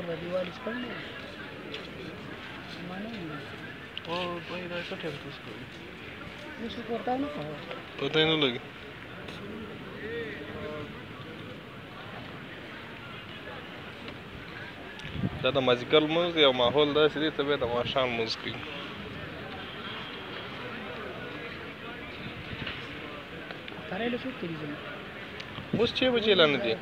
کور د دیوالې شپږ نه ما نه وي او دوی دا څه ټیم تاسو کوي اوس ورته نه کوو پته نه لګي دا د مازیګر لمونځ دی او ماحول داسې دی ته بیا د ماښام لمونځ کوي ترایله څوک کوي زموږ اوس 6 بجې لا نه دي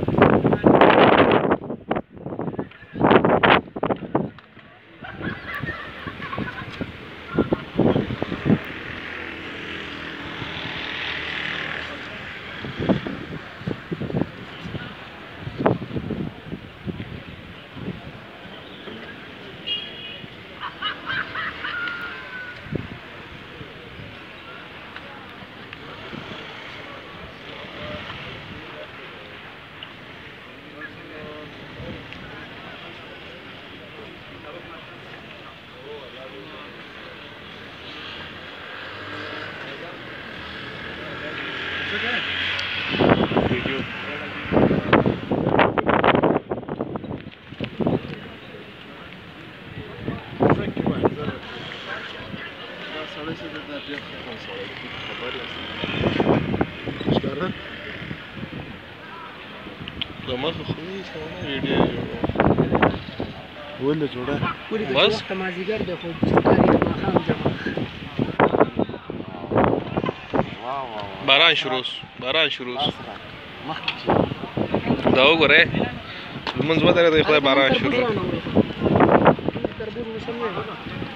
Video. Lama خوبی سوانه ویډیو ولې جوړه بس مازیګر د خو کاری ماښام جمع باران شروع دا وګوره لمونځ ودرې د خدای باران شروع تربوز موسم نه